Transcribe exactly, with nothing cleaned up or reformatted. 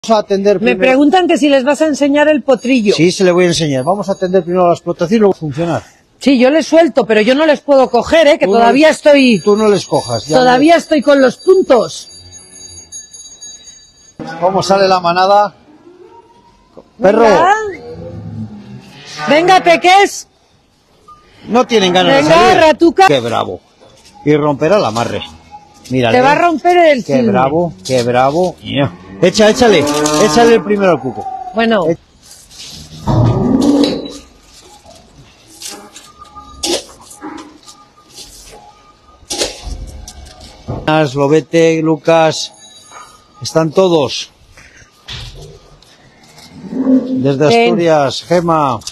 A atender Me primero... preguntan que si les vas a enseñar el potrillo. Sí, se le voy a enseñar. Vamos a atender primero la explotación y luego funcionar. Sí, yo les suelto, pero yo no les puedo coger, ¿eh? Que Tú todavía no, estoy... Tú no les cojas. Ya todavía no... estoy con los puntos. ¿Cómo sale la manada? Perro. Venga, Venga Peques. No tienen ganas Venga, de salir. Ratuca. Qué bravo. Y romperá el amarre. Mírale. Te va a romper el Qué cisne. bravo, qué bravo. Yeah. Echa, échale. Échale el primero al cuco. Bueno. E Lobete, Lucas, están todos. Desde Asturias, Gema.